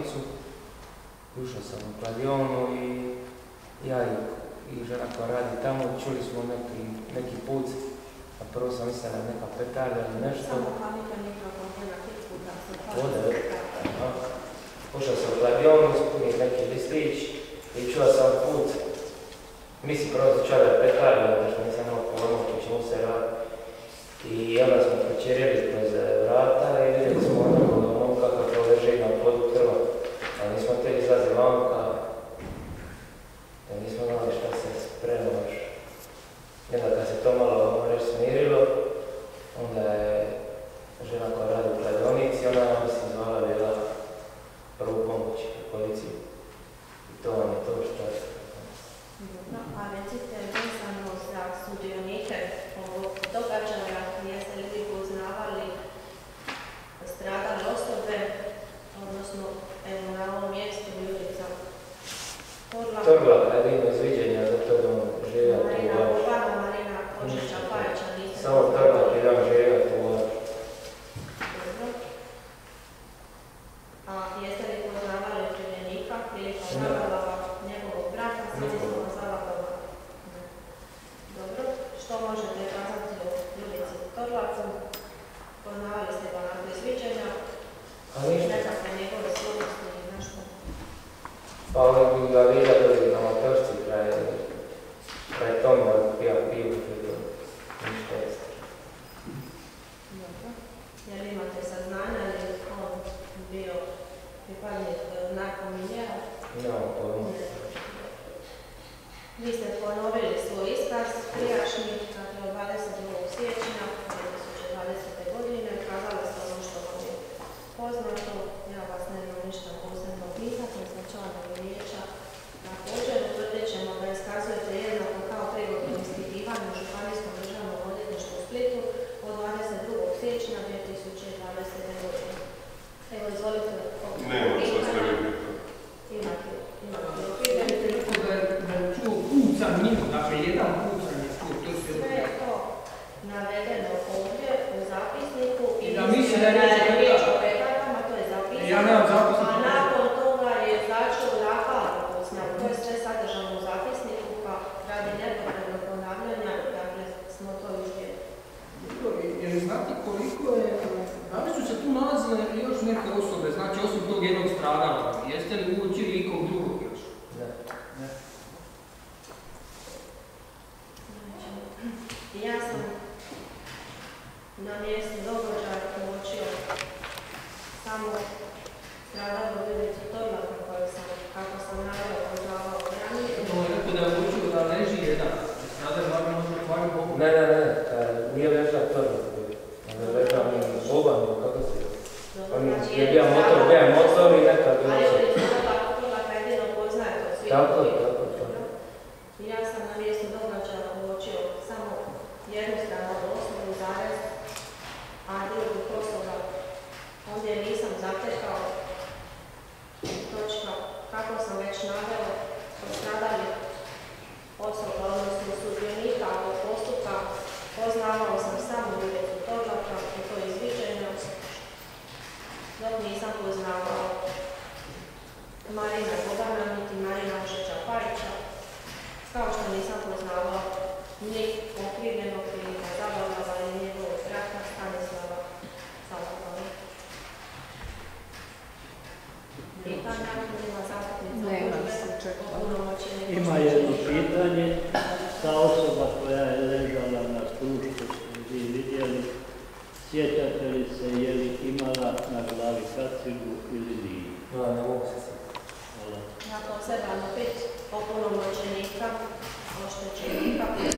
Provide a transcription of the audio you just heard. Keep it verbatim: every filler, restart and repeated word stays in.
kladionicu. Ušao sam u kladionu i ja i, i žena koja radi tamo, čuli smo neki, neki puc. A prvo sam mislila neka petarda ili nešto. Samo panika nikako na klicu da se Vode, ušao sam u kladionu, ispunio neki listić i čuo sam put. Mislim prvo začala je petarda, što nisam imao pojma o čemu se radi. I onda smo pročerili kroz vrata i vidjeli smo ono kako to leži na podu krva. A nismo te izlazi vanka, da nismo znali šta se sprema još. Jedna kad se to malo reći smirilo, onda je žena koja radi u kladionici, ona nam se zvala bila prvu pomoć u policiju. I to vam je to što je. Dobro, a recite vezano za sudionike ovog događaja, jeste li vi poznavali stradale osobe, odnosno evo na ovom mjestu Ljubica Torlak. Torlak, jedino izviđenja, zato da on živio tu Marina u Bobana, Marina Kožića, Pajića, niste samo Torlak i dan živio tu u Dobro. A jeste li poznavali okrivljenika Filipa Zavadlava, njegovog brata, Filipu Zavadlavu? Dobro. Što možete kazati o Ljubici Torlaku? Poznavali ste ga nakon izviđenja? Nekakve njegove slovnosti i nešto? Pa oni bi ga vidjeli na motorci kraj, kraj tome, pija pivu, ništa jeste. Dobro. Je li imate saznanja ili on bio pripadnik nakon milijera? Nemam pojma. Vi ste ponovili svoj iskaz prijašnji, dakle od dvadeset drugog siječnja dvije tisuće dvadesete. godine, kazali ste ono što vam je poznato, ja vas nemam ništa posebno pitati, za članovi vijeća. Također utvrdit ćemo da iskazujete jednako kao prigodnom ispitivanju u Županijskom državnom odvjetništvu u Splitu od dvadeset drugog siječnja dvije tisuće dvadesete. godine. Evo, izvolite. Nema, što ste vi pitali. Imate, imate. Da je čuo pucanj mimo, dakle jedan pucanj je čuo, to se... Sve je to navedeno ovdje u zapisniku i da mislim da je riječ o petardama, to je zapisano. Ja nemam zapisniku. A nakon toga je začeo nakon pucnja, to je sve sadržano u zapisniku, pa radi nepotrebnog ponavljanja, dakle smo to izdjeli. Jer znate koliko je, da li su se tu nalazile još neke osobe, znači osim tog jednog stradala, jeste li uočili ikog drugog još? Ne. Ne. Ja sam na mjestu događaja uočio samo stradalu Ljubicu Torlaka koju sam, kako sam navela, poznavao ranije. To je rekao da je uočio da leži jedan, stradal bar možda tvari Bogu. Ne, ne, ne, nije ležao Torlak, nego je ležao mi Boban, kako se je. On je bio motor, bio je motor i neka bila se. Ali Torlaka jedino poznaje to svi. Tako je, tako je. Ja sam na mjestu događaja uočio samo jednu stradalu osobu, zarez, a drugih osoba ovdje nisam zatekao. Točka, kako sam već navela, postradali osoba, odnosno sudionika ovog postupka, poznavao sam samo Ljubicu Torlaka i to izviđenje, dok nisam poznavao Marina Bobana, niti Marina Pajića, kao što nisam poznavao ni okrivljenog Filipa Zavadlava i njegovog brata Stanislava Zavadlava. Pitanja, ima zastupnica. Nema se čekala. Ima jedno pitanje. Ta osoba koja je ležala na stručku, ste vi vidjeli, sjećate li se je li imala na glavi kacigu ili nije? No, ne mogu se sjetiti. Hvala. Nakon sedam do pet opunomoćenika, oštećenika,